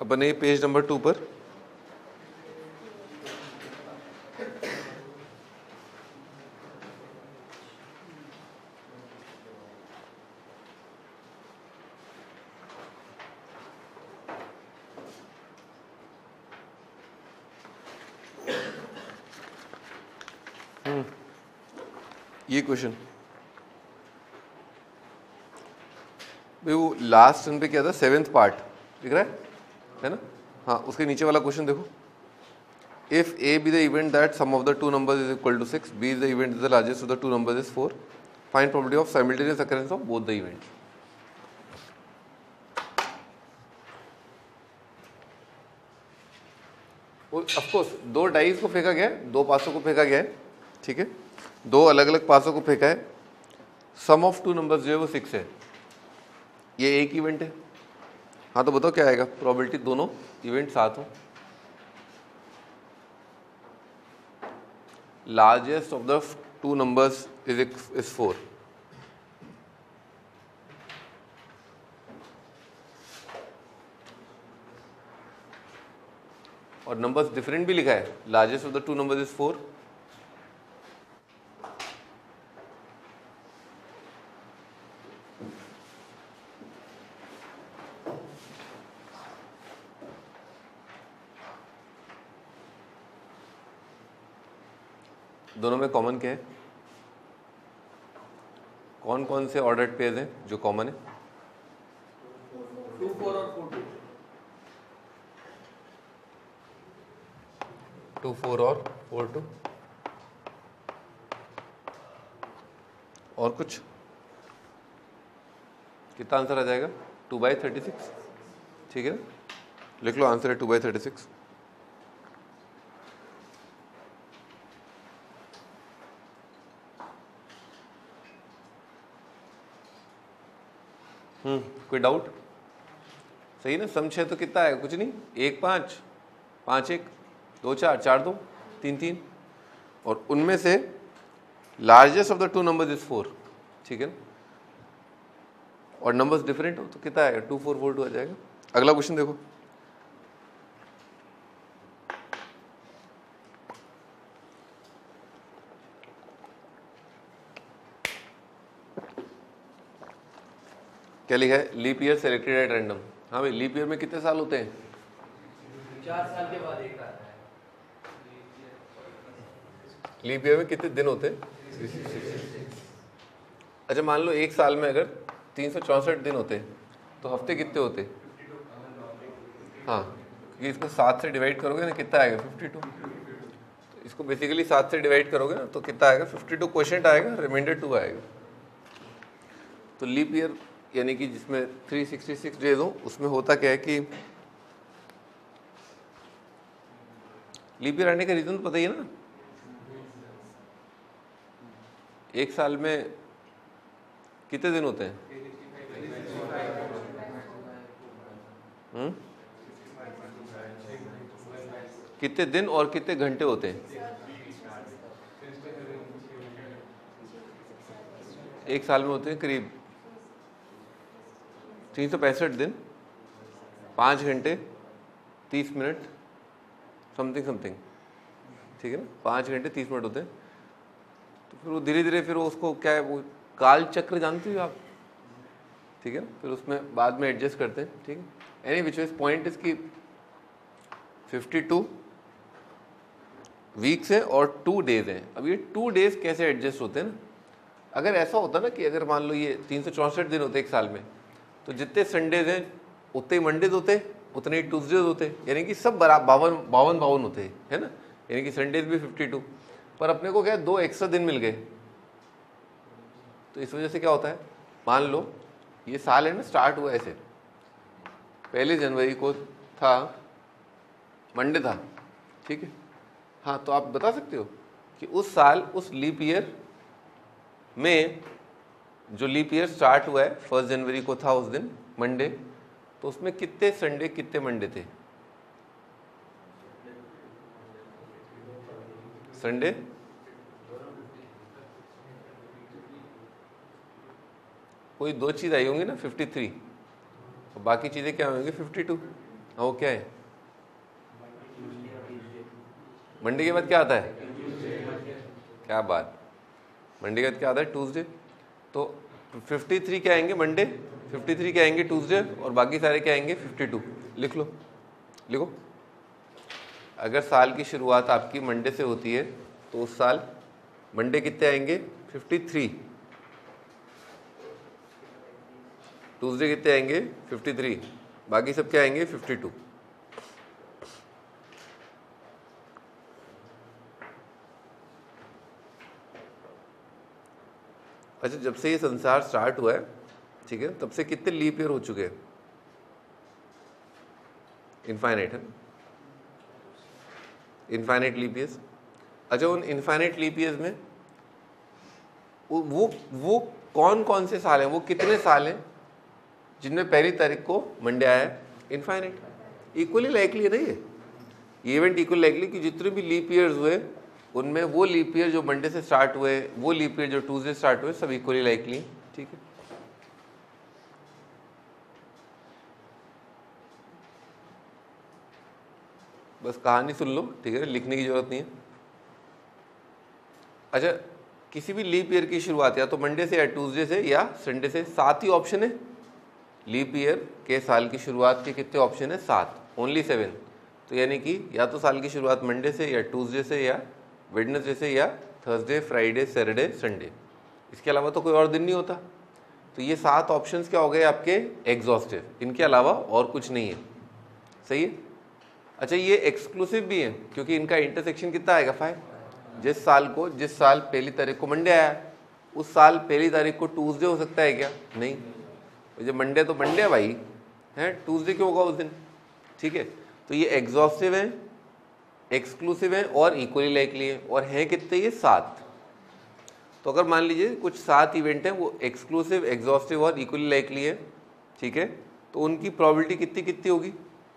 अपन ये page number 2 पर ये क्वेश्चन भाई वो लास्ट टर्न पे क्या था, 7th पार्ट दिख रहा है ना? हाँ, उसके नीचे वाला क्वेश्चन देखो, if A B the event that sum of the two numbers is equal to 6, B is the event the largest of the two numbers is 4, find probability of simultaneous occurrence of both the events. Of course दो dice को फेंका गया है, दो पासों को फेंका गया है, ठीक है, दो अलग अलग पासों को फेंका है, सम ऑफ टू नंबर्स जो है वो 6 है, ये एक इवेंट है। हाँ तो बताओ क्या आएगा, प्रोबेबिलिटी दोनों इवेंट साथ हो। Largest of the two numbers is 4, और नंबर्स डिफरेंट भी लिखा है, largest of the two numbers is 4। दोनों में कॉमन क्या है, कौन कौन से ऑर्डर्ड पेयर्स हैं जो कॉमन है? 2 4 और 4 2। 2 4 और 4 2। और कुछ? कितना आंसर आ जाएगा? 2/36, ठीक है, लिख लो आंसर है 2/36। कोई डाउट? सही ना, सम 6 तो कितना है, कुछ नहीं, 1 5 5 1 2 4 4 2 3 3, और उनमें से largest of the two numbers is 4, ठीक है ना, और नंबर्स डिफरेंट हो तो कितना आएगा, 2 4 4 2 आ जाएगा। अगला क्वेश्चन देखो, क्या लिखा है, leap year selected at random. हाँ भाई, लीप ईयर में कितने साल होते हैं? 4 साल के बाद एक आता है। लीप ईयर में कितने दिन होते हैं? अच्छा, मान लो एक साल में अगर 364 दिन होते हैं तो हफ्ते कितने होते? हाँ, क्योंकि इसको 7 से डिवाइड करोगे ना, कितना आएगा, 52। तो इसको बेसिकली 7 से डिवाइड करोगे ना तो कितना आएगा, 52 क्वोशिएंट आएगा, रिमाइंडर 2 आएगा। तो लीप ईयर यानी कि जिसमें 366 डेज हो, उसमें होता क्या है कि लीप ईयर आने का रीजन तो पता ही है ना, एक साल में कितने दिन होते हैं? कितने दिन और कितने घंटे होते हैं? एक साल में होते हैं करीब 365 दिन, 5 घंटे 30 मिनट समथिंग समथिंग, ठीक है ना, 5 घंटे 30 मिनट होते हैं। तो फिर वो धीरे धीरे फिर उसको क्या है, वो काल चक्र जानते हो आप, ठीक है ना, फिर उसमें बाद में एडजस्ट करते हैं, ठीक है। एनी विच वेज पॉइंट इज कि 52 वीक्स हैं और 2 डेज हैं। अब ये 2 डेज कैसे एडजस्ट होते हैं ना, अगर ऐसा होता ना कि अगर मान लो ये 364 दिन होते एक साल में, तो जितने संडेज हैं उतने ही मंडेज होते, उतने ही ट्यूसडेज होते, यानी कि सब बराबर 52 होते हैं, है ना, यानी कि संडेज भी 52। पर अपने को क्या है, 2 एक्स्ट्रा दिन मिल गए, तो इस वजह से क्या होता है, मान लो ये साल है ना, स्टार्ट हुआ ऐसे 1 जनवरी को था, मंडे था, ठीक है। हाँ, तो आप बता सकते हो कि उस साल उस लीप ईयर में जो लीप ईयर स्टार्ट हुआ है 1 जनवरी को था उस दिन मंडे, तो उसमें कितने संडे कितने मंडे थे? संडे कोई 2 चीज़ आई होंगी ना, 53, और बाकी चीज़ें क्या होंगी, 52। वो क्या है? मंडे के बाद क्या आता है? क्या बात, मंडे के बाद क्या आता है? ट्यूसडे। तो 53 क्या आएंगे मंडे, 53 क्या आएंगे ट्यूसडे, और बाकी सारे क्या आएंगे 52। लिख लो, लिखो। अगर साल की शुरुआत आपकी मंडे से होती है तो उस साल मंडे कितने आएंगे? 53। ट्यूसडे कितने आएंगे? 53। बाकी सब क्या आएंगे? 52। अच्छा, जब से ये संसार स्टार्ट हुआ है, ठीक है, तब से कितने लीप ईयर हो चुके हैं? इनफाइनाइट है, इनफाइनाइट लीप ईयर्स। अच्छा, उन इनफाइनाइट लीप ईयर्स में वो कौन कौन से साल हैं, वो कितने साल हैं जिनमें पहली तारीख को मंडे आया है? इनफाइनाइट। इक्वली लाइकली है ना ये इवेंट, इक्वली लाइकली कि जितने भी लीप ईयर्स हुए उनमें वो लीप ईयर जो मंडे से स्टार्ट हुए, वो लीप ईयर जो ट्यूसडे स्टार्ट हुए, सब इक्वली लाइकली हैं। ठीक है, बस कहानी सुन लो, ठीक है, लिखने की जरूरत नहीं है। अच्छा, किसी भी लीप ईयर की शुरुआत या तो मंडे से या ट्यूसडे से या संडे से, 7 ही ऑप्शन है। लीप ईयर के साल की शुरुआत के कितने ऑप्शन है? 7, ओनली 7। तो यानी कि या तो साल की शुरुआत मंडे से या ट्यूसडे से या वेडनेसडे से या थर्सडे, फ्राइडे, सैटरडे, संडे, इसके अलावा तो कोई और दिन नहीं होता। तो ये 7 ऑप्शंस क्या हो गए आपके? एग्जॉस्टिव, इनके अलावा और कुछ नहीं है। सही है। अच्छा, ये एक्सक्लूसिव भी है क्योंकि इनका इंटरसेक्शन कितना आएगा? 5। जिस साल पहली तारीख को मंडे आया, उस साल पहली तारीख को ट्यूसडे हो सकता है क्या? नहीं, जब मंडे तो मंडे है भाई, है, ट्यूसडे क्यों होगा उस दिन? ठीक है, तो ये एग्जॉस्टिव है, एक्सक्लूसिव है और इक्वली लाइकली है। और हैं कितने? ये 7। तो अगर मान लीजिए कुछ 7 इवेंट हैं, वो एक्सक्लूसिव, एग्जॉस्टिव और इक्वली लाइकली है, ठीक है, तो उनकी प्रोबेबिलिटी कितनी कितनी होगी?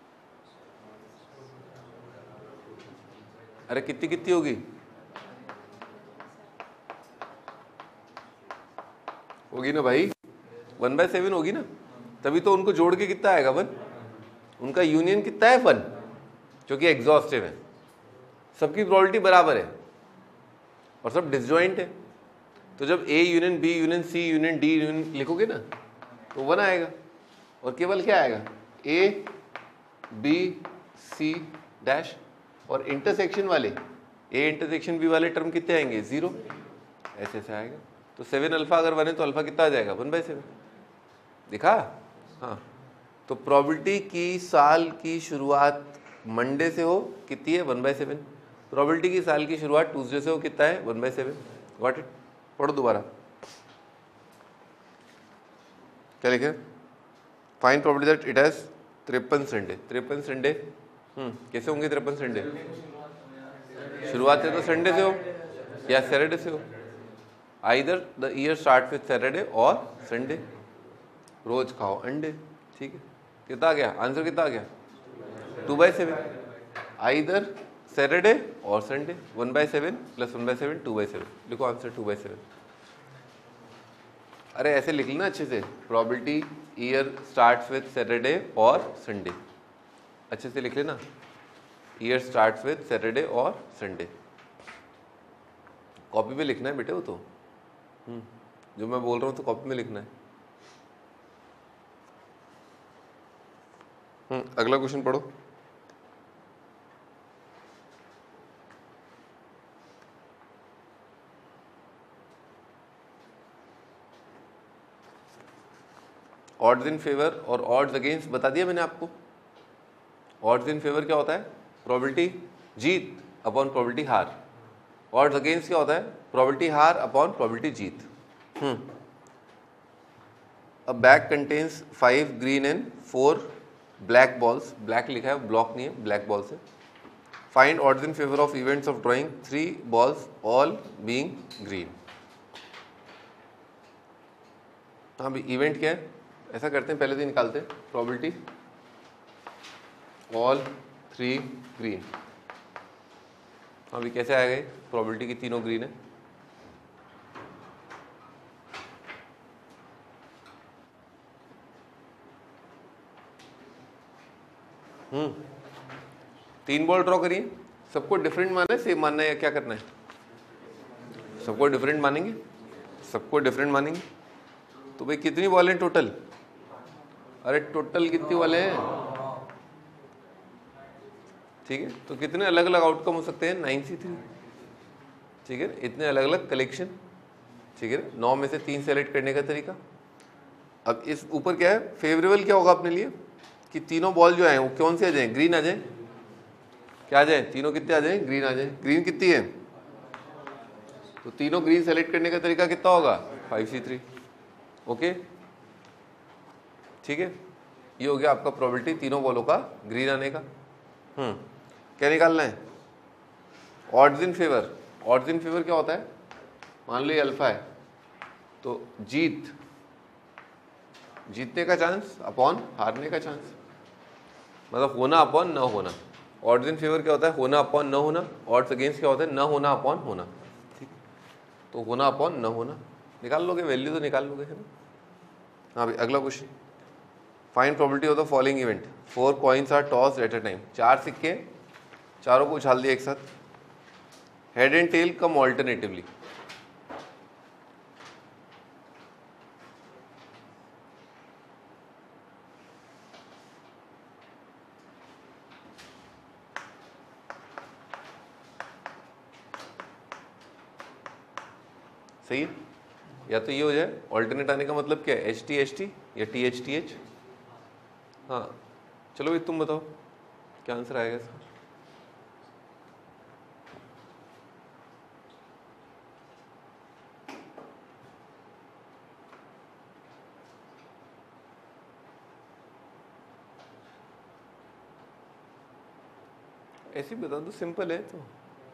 अरे कितनी कितनी होगी? होगी ना भाई, 1/7 होगी ना। तभी तो उनको जोड़ के कितना आएगा? 1। उनका यूनियन कितना है? 1, क्योंकि एग्जॉस्टिव है, सबकी प्रोबेबिलिटी बराबर है और सब डिसजॉइंट है। तो जब A union B union C union D union लिखोगे ना तो 1 आएगा, और केवल क्या आएगा? ए बी सी डैश, और इंटरसेक्शन वाले ए इंटरसेक्शन बी वाले टर्म कितने आएंगे? 0। ऐसे ऐसे आएगा। तो 7 अल्फा अगर 1 है तो अल्फा कितना आ जाएगा? 1/7। दिखा? हाँ। तो प्रोबेबिलिटी की साल की शुरुआत मंडे से हो कितनी है? 1/7। प्रोबेबिलिटी की साल की शुरुआत ट्यूसडे से हो कितना है? 1/7। Got it? पढ़ो दोबारा, क्या लिखे? Find probability that it has 53 Sunday. 53 Sunday कैसे होंगे? 53 संडे शुरुआत है तो संडे से हो या सैटरडे से हो। Either the year start with Saturday और संडे। रोज खाओ अंडे। ठीक है, कितना आ गया आंसर? कितना आ गया? 2/7। आइदर सैटरडे और संडे। 1/7 + 1/7 2/7। लिखो आंसर 2/7। अरे ऐसे लिख लेना अच्छे से, probability year starts with Saturday और संडे, अच्छे से लिख लेना। ईयर स्टार्ट्स विथ सैटरडे और संडे। कॉपी में लिखना है बेटे वो तो, जो मैं बोल रहा हूँ तो कॉपी में लिखना है। अगला क्वेश्चन पढ़ो। ऑड्स इन फेवर और ऑड्स अगेंस्ट बता दिया मैंने आपको। ऑड्स इन फेवर क्या होता है? प्रोबेबिलिटी जीत अपॉन प्रोबेबिलिटी हार। ऑड्स अगेंस्ट क्या होता है? प्रोबेबिलिटी हार अपॉन प्रोबेबिलिटी जीत। A bag contains 5 green and 4 black balls. Black लिखा है, ब्लॉक नहीं है, ब्लैक बॉल्स है। Find odds in favour of events of drawing 3 balls all being green. हाँ भाई, इवेंट क्या है? ऐसा करते हैं, पहले तो निकालते हैं प्रोबेबिलिटी ऑल 3 ग्रीन। हाँ भाई, कैसे आएगा? प्रोबेबिलिटी की तीनों ग्रीन है। तीन बॉल ड्रॉ करिए, सबको डिफरेंट मानना है, सेम मानना है या क्या करना है? सबको डिफरेंट मानेंगे, सबको डिफरेंट मानेंगे। तो भाई कितनी बॉल हैं टोटल? अरे टोटल कितनी बॉल हैं? ठीक है, तो कितने अलग अलग आउटकम हो सकते हैं? 9C3। ठीक है, इतने अलग अलग कलेक्शन। ठीक है, 9 में से 3 सेलेक्ट करने का तरीका। अब इस ऊपर क्या है, फेवरेबल क्या होगा अपने लिए कि तीनों बॉल जो है वो कौन से आ जाए? ग्रीन आ जाए। क्या आ जाए? तीनों कितने आ जाए? ग्रीन आ जाए। ग्रीन कितनी है? तो तीनों ग्रीन सेलेक्ट करने का तरीका कितना होगा? 5C3। ओके, ठीक है, ये हो गया आपका प्रोबेबिलिटी तीनों बॉलों का ग्रीन आने का। क्या निकालना है? Odds in favour. Odds in favour क्या होता है? मान लो ये अल्फा है, तो जीतने का चांस अपॉन हारने का चांस, मतलब होना अपॉन न होना। ऑड्स इन फेवर क्या होता है? होना अपॉन न होना। ऑड्स अगेंस्ट क्या होता है? न होना अपॉन होना। ठीक, तो होना अपॉन न होना निकाल लोगे, वैल्यू तो निकाल लोगे, है ना? हाँ भाई, अगला question, find probability of the following event. 4 coins are tossed at a time. 4 सिक्के, चारों को उछाल दिया एक साथ। Head and tail come alternatively. सही है, या तो ये हो जाए, ऑल्टरनेट आने का मतलब क्या है? HT या TH। हाँ, चलो भाई तुम बताओ क्या आंसर आएगा इसका। ऐसे ही बता दो, सिंपल है। तो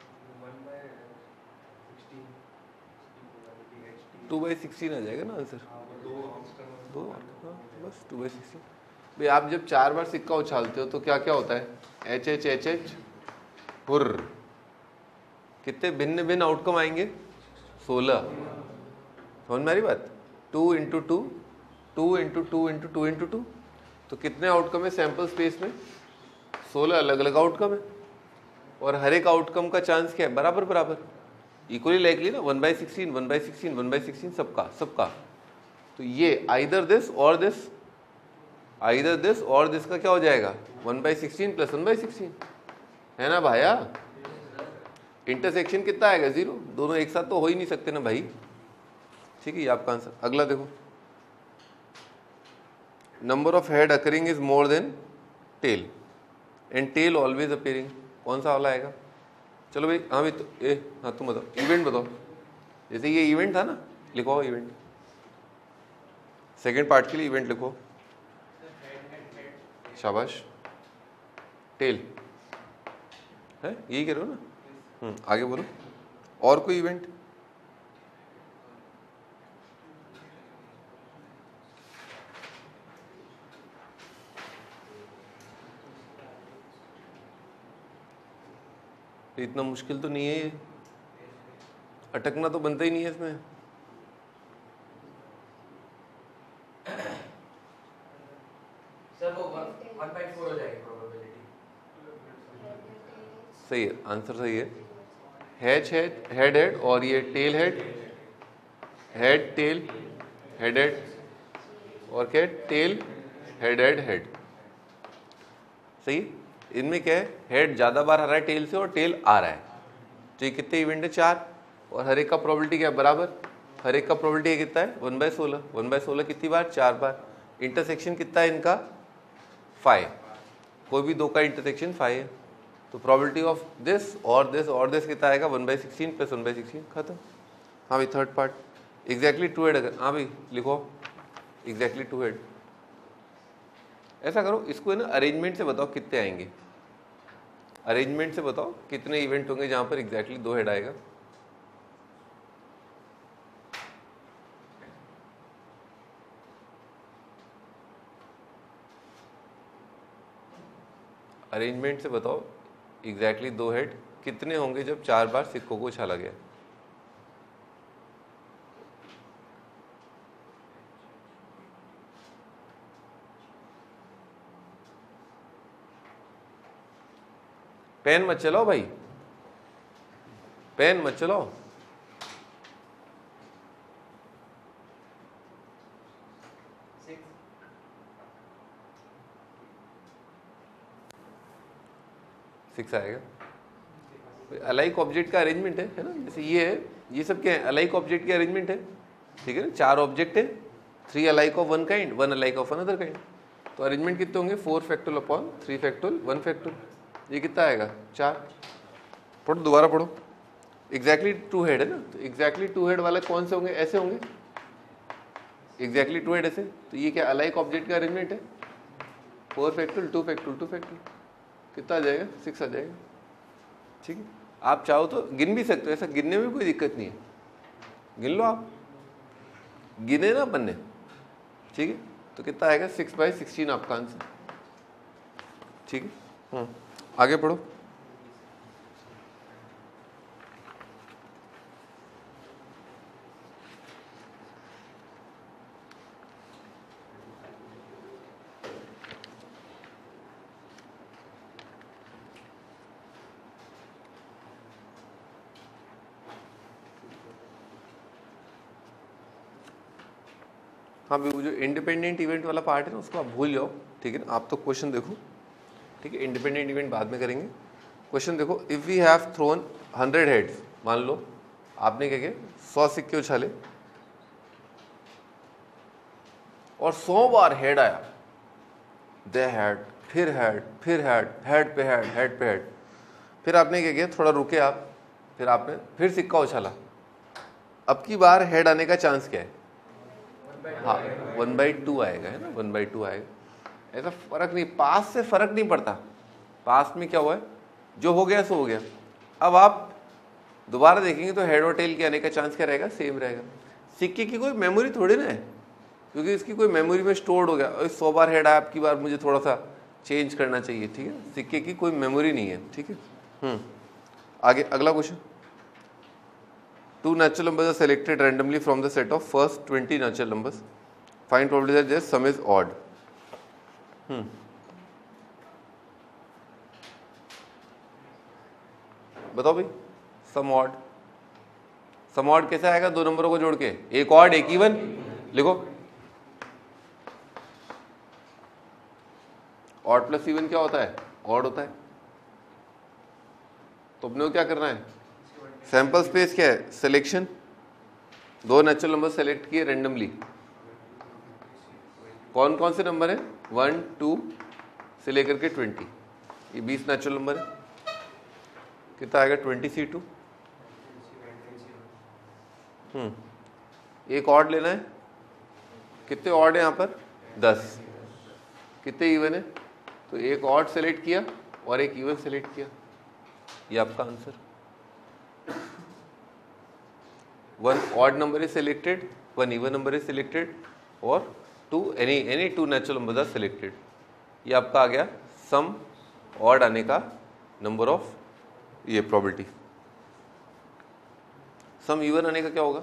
2/16 आ जाएगा ना आंसर। दो, हाँ बस 2/16। भाई आप जब 4 बार सिक्का उछालते हो तो क्या क्या होता है? HH हुर्र, कितने भिन्न भिन्न आउटकम आएंगे? 16। समझ में आ रही बात? 2 × 2, 2 × 2 × 2 × 2, तो कितने आउटकम है सैंपल स्पेस में? 16 अलग अलग आउटकम है, और हर एक आउटकम का चांस क्या है? बराबर बराबर, इक्वली लाइकली ना। 1/16 1/16 1/16 सबका। तो ये आइदर दिस और दिस, आइदर दिस और दिस का क्या हो जाएगा? 1/16 + 1/16, है ना भाया? इंटरसेक्शन कितना आएगा? 0। दोनों एक साथ तो हो ही नहीं सकते ना भाई। ठीक है, ये आपका आंसर। अगला देखो, number of head occurring is more than tail and tail always appearing. कौन सा वाला आएगा? चलो भाई, हाँ भाई, तो हाँ तुम बताओ, इवेंट बताओ। जैसे ये इवेंट था ना, लिखो इवेंट, सेकेंड पार्ट के लिए इवेंट लिखो। शाबाश, टेल है, यही कह रहे हो ना? आगे बोलो, और कोई इवेंट? इतना मुश्किल तो नहीं है ये, अटकना तो बनता ही नहीं है इसमें। सर वो 1/4 हो जाएगी प्रोबेबिलिटी। सही है, आंसर सही है। हेड हेड और ये tail head, head tail head head, और क्या है? Tail head head head. सही, इनमें क्या है? हेड ज़्यादा बार आ रहा है टेल से, और टेल आ रहा है। तो ये कितने इवेंट है? 4, और हर एक का प्रोबेबिलिटी क्या है? बराबर। हर एक का प्रोबेबिलिटी कितना है? 1/16। 1/16 कितनी बार? 4 बार। इंटरसेक्शन कितना है इनका? 5। कोई भी दो का इंटरसेक्शन 5 है, तो प्रोबेबिलिटी ऑफ दिस और दिस और दिस कितना आएगा? 1/16 + 1/16, खत्म। हाँ भाई, थर्ड पार्ट, एग्जैक्टली 2 हेड। अगर हाँ भाई लिखो, एग्जैक्टली 2 हेड। ऐसा करो, इसको है ना अरेंजमेंट से बताओ कितने आएंगे। अरेंजमेंट से बताओ कितने इवेंट होंगे जहां पर एग्जैक्टली 2 हेड आएगा। अरेंजमेंट से बताओ एग्जैक्टली 2 हेड कितने होंगे जब 4 बार सिक्कों को उछाला गया। पेन मत चलाओ भाई, पेन मत चलाओ। सिक्स आएगा। अलाइक ऑब्जेक्ट का अरेंजमेंट है ना, जैसे ये है, ये सब क्या है, अलाइक ऑब्जेक्ट के अरेंजमेंट है, ठीक है ना। 4 ऑब्जेक्ट है, 3 alike of one kind, 1 alike of another kind. तो अरेंजमेंट कितने होंगे, 4 फैक्टोरियल अपॉन 3 फैक्टोरियल 1 फैक्टोरियल। ये कितना आएगा, 4। पढ़ो, दोबारा पढ़ो। एग्जैक्टली टू हेड है ना, तो एग्जैक्टली टू हेड वाले कौन से होंगे, ऐसे होंगे, एग्जैक्टली टू हेड ऐसे। तो ये क्या अलाइक ऑब्जेक्ट का अरेंजमेंट है, 4 फैक्टोरियल 2 फैक्टोरियल 2 फैक्टोरियल, कितना आ जाएगा, 6 आ जाएगा। ठीक है, आप चाहो तो गिन भी सकते हो, ऐसा गिनने में कोई दिक्कत नहीं है, गिन लो आप, गिने ना बनने। ठीक है, तो कितना आएगा, 6/16 आपका आंसर। ठीक है, आगे पढ़ो। हाँ भाई, वो जो इंडिपेंडेंट इवेंट वाला पार्ट है ना, उसको आप भूल जाओ। ठीक है ना, आप तो क्वेश्चन देखो। ठीक है, इंडिपेंडेंट इवेंट बाद में करेंगे। क्वेश्चन देखो, if we have thrown 100 heads, मान लो आपने क्या किया, 100 सिक्के उछाले और 100 बार हेड आया, दे हेड, फिर हेड, फिर हेड, हेड पे हेड, हेड पे हेड। फिर आपने क्या किया, थोड़ा रुके आप, फिर आपने फिर सिक्का उछाला। अब की बार हेड आने का चांस क्या है, हाँ 1/2 आएगा, है ना, 1/2 आएगा। ऐसा फर्क नहीं, पास से फर्क नहीं पड़ता, पास में क्या हुआ है, जो हो गया सो हो गया। अब आप दोबारा देखेंगे तो हेड और टेल के आने का चांस क्या रहेगा, सेम रहेगा। सिक्के की कोई मेमोरी थोड़ी ना है, क्योंकि इसकी कोई मेमोरी में स्टोर्ड हो गया, 100 बार हेड आया, आपकी बार मुझे थोड़ा सा चेंज करना चाहिए। ठीक है, सिक्के की कोई मेमोरी नहीं है। ठीक है, आगे अगला question. 2 natural numbers are selected randomly from the set of first 20 natural numbers. Find probability that their sum is odd. बताओ भाई, सम ऑड, सम ऑड कैसे आएगा, 2 नंबरों को जोड़ के, एक ऑड एक इवन। लिखो, ऑड प्लस इवन क्या होता है, ऑड होता है। तो अपने को क्या करना है, सैंपल स्पेस क्या है, सिलेक्शन। 2 नेचुरल नंबर सेलेक्ट किए रेंडमली, कौन कौन से नंबर है, 1 2 से लेकर के 20, ये 20 नेचुरल नंबर है। कितना आएगा, 20C2। एक ऑड लेना है, कितने ऑड है यहाँ पर, 10। कितने इवन है, तो एक ऑड सेलेक्ट किया और एक इवन सेलेक्ट किया, ये आपका answer. 1 odd number is selected, 1 even number is selected और 2 any 2 natural numbers are selected। ये आपका आ गया सम ऑड आने का नंबर ऑफ ये प्रोबेबिलिटी। सम इवन आने का क्या होगा,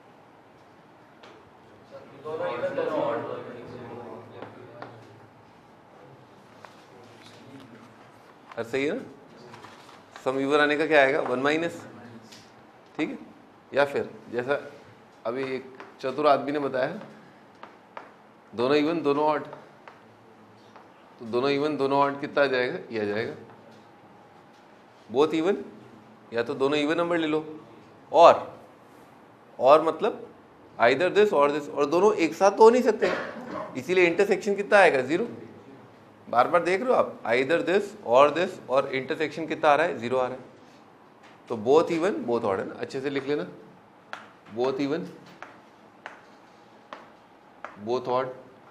सही है ना, सम इवन आने का क्या आएगा, 1 माइनस। ठीक है, या फिर जैसा अभी एक चतुर आदमी ने बताया, दोनों इवन दोनों ऑड, तो दोनों इवन दोनों ऑड कितना आ जाएगा, ये आ जाएगा बोथ इवन, या तो दोनों इवन नंबर ले लो, और मतलब आइदर दिस और दिस, और दोनों एक साथ तो हो नहीं सकते, इसीलिए इंटरसेक्शन कितना आएगा, 0। बार बार देख रहे हो आप, आइदर दिस और इंटरसेक्शन कितना आ रहा है, 0 आ रहा है। तो बोथ इवन बोथ ऑड है ना, अच्छे से लिख लेना, बोथ इवन बोथ ऑड,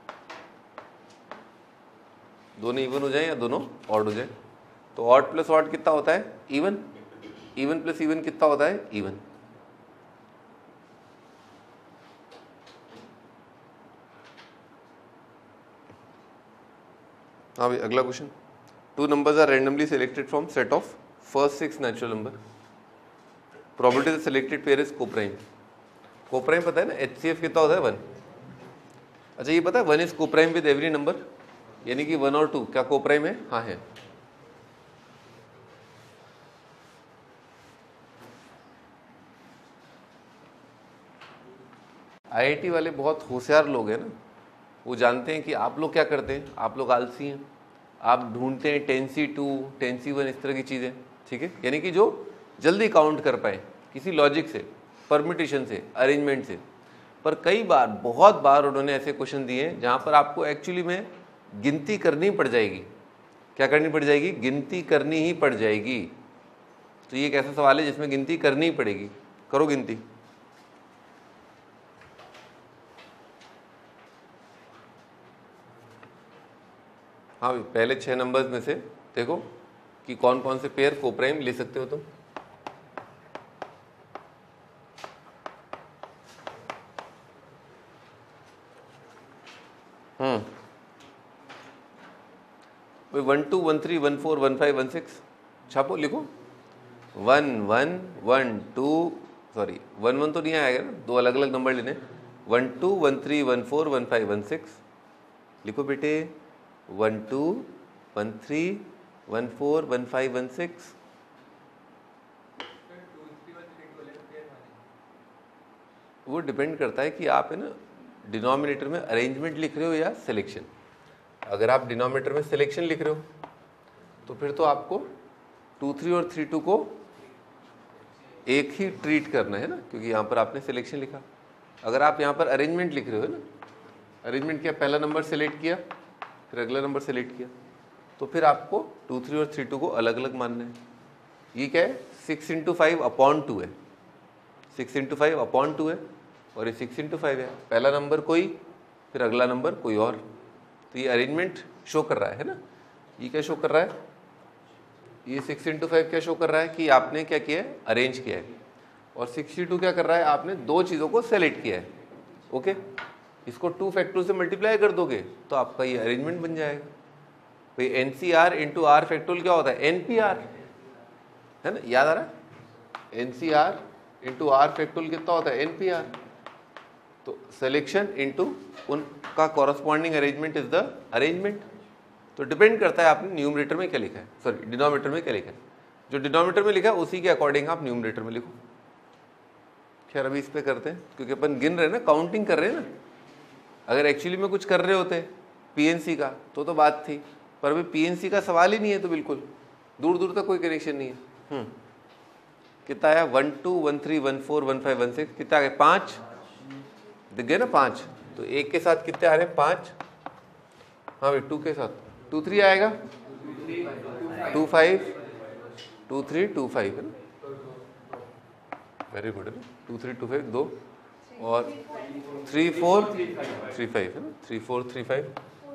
दोनों इवन हो जाए या दोनों ऑड हो जाए। तो ऑड प्लस ऑड कितना होता है, इवन, इवन प्लस इवन कितना होता है, इवन। हाँ भाई, अगला question. 2 numbers are randomly selected from set of first 6 natural number. Probability the selected pair is co-prime. Co-prime पता है ना, HCF कितना होता है, 1। अच्छा ये पता है 1 is co-prime with every number, यानी कि 1 और 2 क्या co-prime है, हाँ है। आईआईटी वाले बहुत होशियार लोग हैं ना, वो जानते हैं कि आप लोग क्या करते हैं, आप लोग आलसी हैं, आप ढूंढते हैं 10C2 10C1 इस तरह की चीज़ें, ठीक है, यानी कि जो जल्दी काउंट कर पाए किसी लॉजिक से, परमिटेशन से, अरेंजमेंट से। पर कई बार, बहुत बार उन्होंने ऐसे क्वेश्चन दिए हैं जहाँ पर आपको एक्चुअली में गिनती करनी पड़ जाएगी। क्या करनी पड़ जाएगी? गिनती करनी ही पड़ जाएगी। तो ये एक ऐसा सवाल है जिसमें गिनती करनी ही पड़ेगी। करो गिनती। हाँ भाई, पहले 6 नंबर्स में से देखो कि कौन कौन से पेयर कोप्राइम ले सकते हो तुम। भाई 1 2 1 3 1 4 1 5 1 6 छापो, लिखो 1 1 1 2, सॉरी 1 1 तो नहीं आएगा ना, दो अलग अलग नंबर लेने। 1 2 1 3 1 4 1 5 1 6 लिखो बेटे। 1 2 1 3 1 4 1 5 1 6। वो डिपेंड करता है कि आप है ना डिनोमिनेटर में अरेंजमेंट लिख रहे हो या सिलेक्शन। अगर आप डिनोमिनेटर में सिलेक्शन लिख रहे हो तो फिर तो आपको 2 3 और 3 2 को एक ही ट्रीट करना है ना, क्योंकि यहाँ पर आपने सिलेक्शन लिखा। अगर आप यहाँ पर अरेंजमेंट लिख रहे हो ना, अरेंजमेंट किया, पहला नंबर सेलेक्ट किया फिर अगला नंबर सेलेक्ट किया, तो फिर आपको 2 3 और 3 2 को अलग अलग मानना है। ये क्या है? 6 × 5/2 है, 6 × 5/2 है, और ये 6 × 5 है। पहला नंबर कोई, फिर अगला नंबर कोई और। तो ये अरेंजमेंट शो कर रहा है ना। ये क्या शो कर रहा है? ये 6 × 5 क्या शो कर रहा है कि आपने क्या किया है? अरेंज किया है। और 62 क्या कर रहा है? आपने दो चीज़ों को सेलेक्ट किया है। ओके, इसको 2 फैक्टोरियल से मल्टीप्लाई कर दोगे तो आपका ये अरेंजमेंट बन जाएगा। भाई NCR × R फैक्टोरियल क्या होता है? NPR, है ना, याद आ रहा है? NCR × R फैक्टोरियल कितना होता है? NPR। तो सिलेक्शन इनटू उनका corresponding arrangement is the arrangement. तो डिपेंड करता है आपने न्यूमरेटर में क्या लिखा है, सॉरी डिनोमिनेटर में क्या लिखा है। जो डिनोमिनेटर में लिखा है उसी के अकॉर्डिंग आप न्यूमरेटर में लिखो। खैर अभी इस पे करते हैं क्योंकि अपन गिन रहे हैं ना, काउंटिंग कर रहे हैं ना। अगर एक्चुअली में कुछ कर रहे होते PNC का तो बात थी, पर अभी PNC का सवाल ही नहीं है, तो बिल्कुल दूर दूर तक कोई कनेक्शन नहीं है। कितना आया? 1 2 1 3 1 4 1 5 1 6 कितना आ गया? 5 दिख गए ना, 5। तो एक के साथ कितने आ रहे हैं? 5। हाँ भाई 2 के साथ 2 3 आएगा, 2 5 2 3 2 5 है ना। वेरी गुड है ना। 2 3 2 5 2 और 3 4 3 5 है ना। 3 4 3 5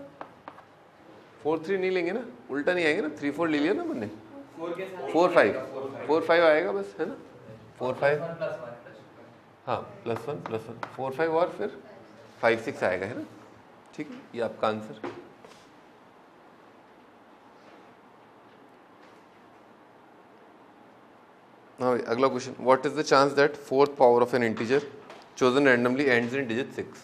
4 3 नहीं लेंगे ना, उल्टा नहीं आएंगे ना। 3 4 ले लिया ना बंदे। 4 5 आएगा बस, है ना। 4 5 हाँ +1 4 5 और फिर 5 6 आएगा, है ना। ठीक है, ये आपका आंसर। हाँ भाई अगला question. What is the chance that 4th power of an integer chosen randomly ends in digit 6?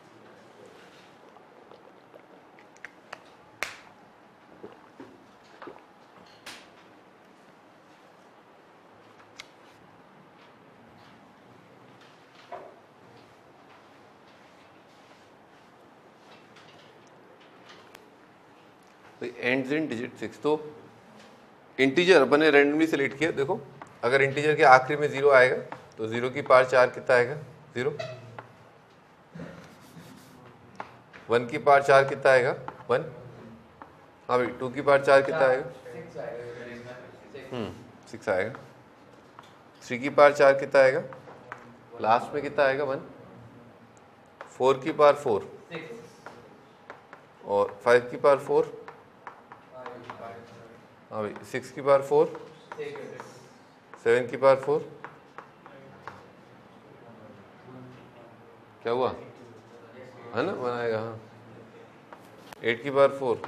Ends in digit 6। तो इंटीजर अपन ने रैंडमली सेलेक्ट किया। देखो अगर इंटीजर के आखिरी में 0 आएगा तो 0 की पावर 4 कितना आएगा? 0। 1 की पावर 4 कितना आएगा? 1। हाँ भाई 2 की पावर 4 कितना आएगा? 6 आएगा। 3 की पावर 4 कितना आएगा? लास्ट में कितना आएगा? 1। 4 की पावर 4 और 5 की पावर 4। हाँ भाई 6 की पावर 4, 7 की पावर 4। क्या हुआ? है ना, बनाएगा। हाँ 8 की पावर 4,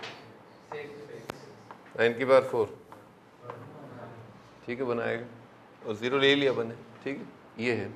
9 की पावर 4। ठीक है, बनाएगा। और 0 ले लिया बने। ठीक है, ये है।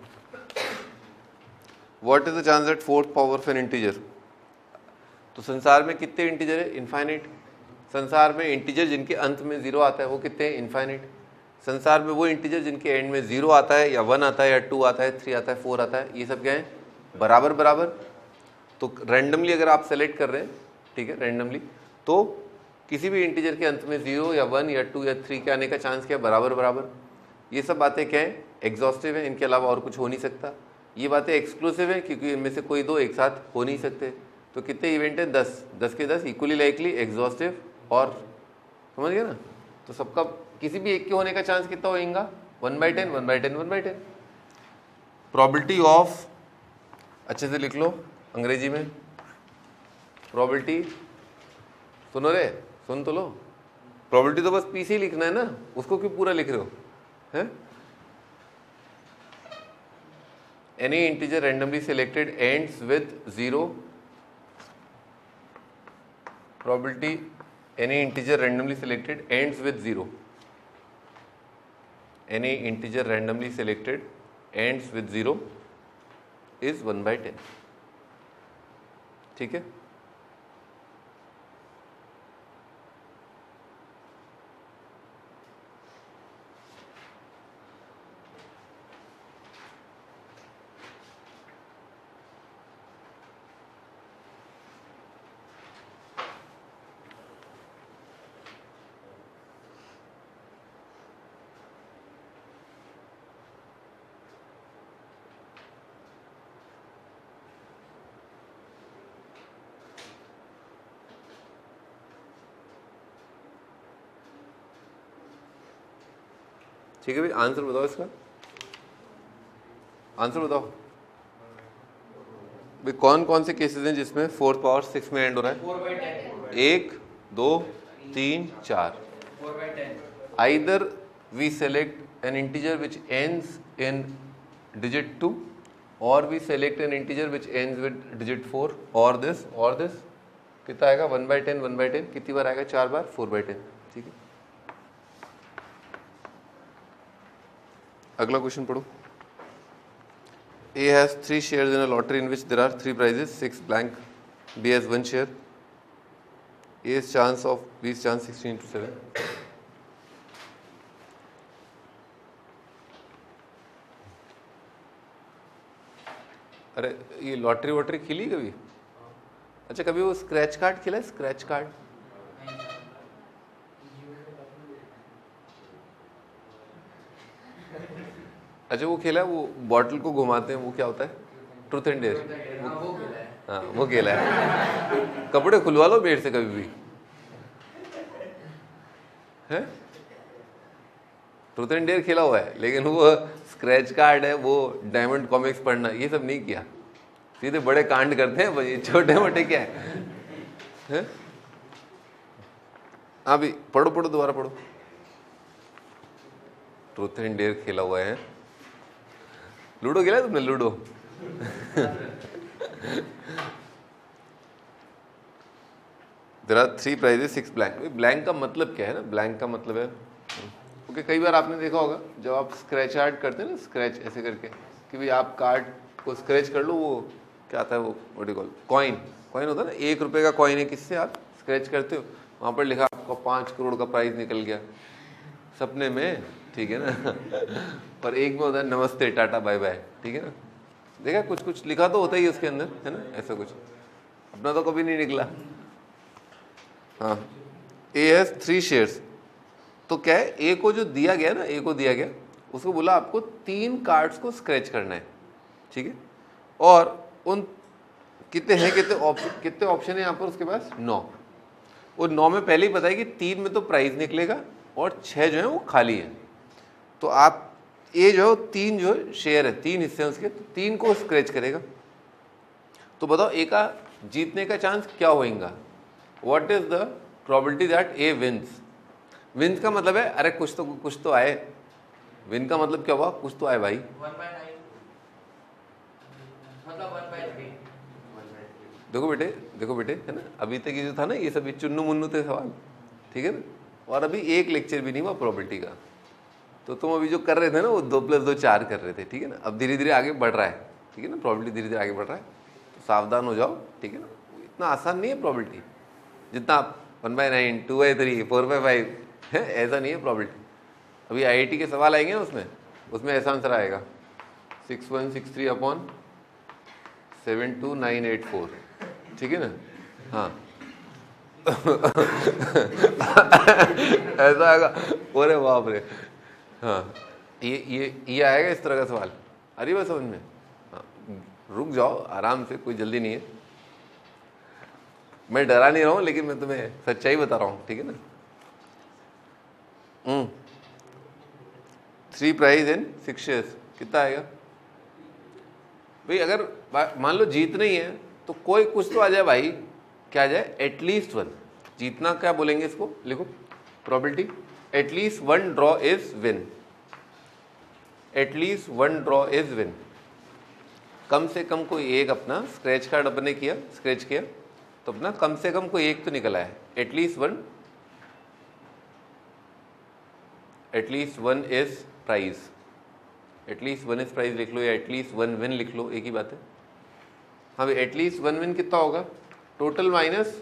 What is the chance that 4th power of an integer? तो संसार में कितने इंटीजर है? इनफाइनाइट। संसार में इंटीजर जिनके अंत में 0 आता है वो कितने हैं? इनफाइनाइट। संसार में वो इंटीजर जिनके एंड में 0 आता है या 1 आता है या 2 आता है, 3 आता है, 4 आता है, ये सब क्या है? बराबर बराबर, तो रैंडमली अगर आप सेलेक्ट कर रहे हैं, ठीक है, रैंडमली, तो किसी भी इंटीजर के अंत में 0 या 1 या 2 या 3 के आने का चांस क्या है, बराबर बराबर। ये सब बातें क्या है, एग्जॉस्टिव है, इनके अलावा और कुछ हो नहीं सकता। ये बातें एक्सक्लूसिव है क्योंकि इनमें से कोई दो एक साथ हो नहीं सकते। तो कितने इवेंट है, 10, 10 के 10 इक्वली लाइकली, एग्जॉस्टिव, और समझ गए ना। तो सबका किसी भी एक के होने का चांस कितना होगा, 1/10 1/10 1/10। प्रोबेबिलिटी ऑफ, अच्छे से लिख लो अंग्रेजी में, प्रोबेबिलिटी, सुनो रे, सुन तो लो, प्रोबेबिलिटी तो बस पी से ही लिखना है ना, उसको क्यों पूरा लिख रहे हो, हैं? Any integer randomly selected ends with 0. Probability any integer randomly selected ends with 0. Any integer randomly selected ends with 0 is 1/10. ठीक है। ठीक है भाई, आंसर बताओ इसका, आंसर बताओ भाई। कौन कौन से केसेस हैं जिसमें 4 पावर 6 में एंड हो रहा है? 4/10 1 2 3 4। 4/10 Either we select an integer which ends in digit 2 or we select an integer which ends with digit 4 or this कितना आएगा, 1/10 1/10, कितनी बार आएगा, 4 बार, 4/10। ठीक है, अगला क्वेश्चन पढ़ो। A has 3 shares in a lottery in which there are 3 prizes, 6 blank. B has 1 share. A's chance of B's chance 16/7. अरे ये लॉटरी वॉटरी खेली कभी? अच्छा, कभी वो स्क्रैच कार्ड खेला है, स्क्रैच कार्ड? अच्छा वो खेला है, वो बॉटल को घुमाते हैं, वो क्या होता है, ट्रूथ एंड डेयर? हाँ वो खेला है। कपड़े खुलवा लो मेरे से कभी भी, है? ट्रूथ एंड डेयर खेला हुआ है, लेकिन वो स्क्रैच कार्ड है, वो डायमंड कॉमिक्स पढ़ना, ये सब नहीं किया। सीधे बड़े कांड करते हैं, ये छोटे मोटे क्या है? हाँ भी पढ़ो पढ़ो, दोबारा पढ़ो। ट्रूथ एंड डेयर खेला हुआ है। लूडो खेला है तुमने, ludo? There are 3 prizes 6 blank. Blank का मतलब क्या है ना, ब्लैंक का मतलब है ओके, कई बार आपने देखा होगा जब आप स्क्रैच आर्ट करते हैं ना, स्क्रैच ऐसे करके कि भाई आप कार्ड को स्क्रैच कर लो, वो क्या आता है, वो what do call, coin, coin होता है ना, 1 रुपए का कॉइन है, किससे आप स्क्रैच करते हो, वहाँ पर लिखा आपको 5 करोड़ का प्राइज निकल गया सपने में, ठीक है ना। और एक में होता है नमस्ते टाटा बाय बाय, ठीक है ना। देखा, कुछ कुछ लिखा तो होता ही है उसके अंदर, है ना, ऐसा कुछ। अपना तो कभी नहीं निकला। हाँ, ए हैज 3 शेयर्स, तो क्या है, ए को जो दिया गया ना, ए को दिया गया, उसको बोला आपको 3 कार्ड्स को स्क्रैच करना है, ठीक है। और उन कितने हैं, कितने ऑप्शन है यहाँ पर उसके पास, 9। और 9 में पहले ही पता है कि 3 में तो प्राइज निकलेगा और 6 जो है वो खाली है। तो आप ए जो है 3 जो है शेयर है, 3 हिस्से हैं उसके, तो 3 को स्क्रैच करेगा। तो बताओ ए का जीतने का चांस क्या होगा, what is the probability that A wins. Wins का मतलब है अरे कुछ तो आए, विन का मतलब क्या हुआ, कुछ तो आए भाई। 1/9 मतलब 1/3। देखो बेटे है ना, अभी तक ये जो था ना, ये सभी चुन्नू मुन्नू थे सवाल, ठीक है ना, और अभी एक लेक्चर भी नहीं हुआ प्रॉपर्टी का। तो तुम अभी जो कर रहे थे ना, वो 2 + 2 4 कर रहे थे, ठीक है ना। अब धीरे धीरे आगे बढ़ रहा है, ठीक है ना, प्रॉपर्टी धीरे धीरे आगे बढ़ रहा है, तो सावधान हो जाओ, ठीक है ना। इतना आसान नहीं है प्रॉपर्टी, जितना आप 1/9 2/3 4/5 है, ऐसा नहीं है प्रॉपर्टी। अभी IIT के सवाल आएंगे ना, उसमें ऐसा आंसर आएगा 6163/, 72984, ठीक है ना? हाँ ऐसा आएगा, अरे बाप रे। हाँ ये आएगा इस तरह का सवाल, अरे बस समझ में। हाँ रुक जाओ आराम से, कोई जल्दी नहीं है, मैं डरा नहीं रहा हूँ, लेकिन मैं तुम्हें सच्चाई बता रहा हूँ, ठीक है ना? 3 प्राइज एंड 6 शेयर्स कितना आएगा भाई? अगर मान लो जीतना ही है तो कोई कुछ तो आ जाए भाई, क्या आ जाए? एटलीस्ट 1 जीतना। क्या बोलेंगे इसको? लिखो probability, at least 1 draw is win, at least 1 draw is win. कम से कम कोई एक अपना स्क्रैच कार्ड अपने किया, स्क्रैच किया तो अपना कम से कम कोई एक तो निकल आया, at least 1 is prize, at least 1 is prize लिख लो या एटलीस्ट 1 विन लिख लो, एक ही बात है। हाँ भाई एटलीस्ट 1 विन कितना होगा? टोटल माइनस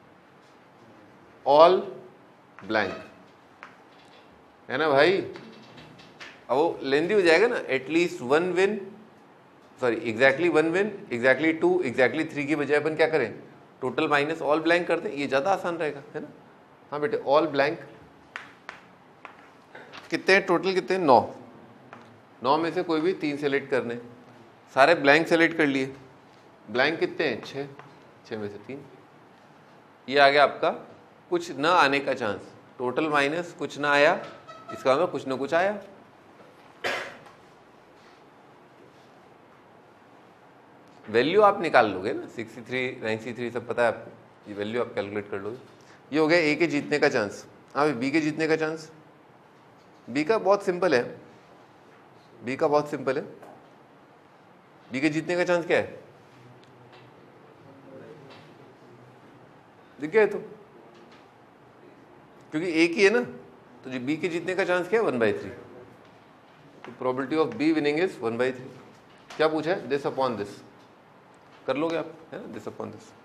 ऑल ब्लैंक, है ना भाई? अब वो लेंदी हो जाएगा ना, at least 1 win, sorry exactly 1 win, exactly 2, exactly 3 की बजाय अपन क्या करें? टोटल माइनस ऑल ब्लैंक कर दें, ये ज़्यादा आसान रहेगा, है ना? हाँ बेटे ऑल ब्लैंक कितने हैं टोटल? कितने? 9 में से कोई भी 3 सेलेक्ट करने, सारे ब्लैंक सेलेक्ट कर लिए। ब्लैंक कितने हैं? 6 में से 3। ये आ गया आपका कुछ ना आने का चांस, टोटल माइनस कुछ ना आया, इसका मतलब कुछ ना कुछ आया। वैल्यू आप निकाल लोगे ना, 63, 93 सब पता है आपको, ये वैल्यू आप कैलकुलेट कर लोगे। ये हो गया ए के जीतने का चांस। हाँ भाई बी के जीतने का चांस, बी का बहुत सिंपल है, बी का बहुत सिंपल है। बी के जीतने का चांस क्या है? दिख गया है तो, क्योंकि एक ही है ना, तो जो बी के जीतने का चांस क्या है? 1/3। तो probability of B winning is 1/3। क्या पूछा है? दिस अपॉन दिस कर लोगे आप, है ना? This upon this.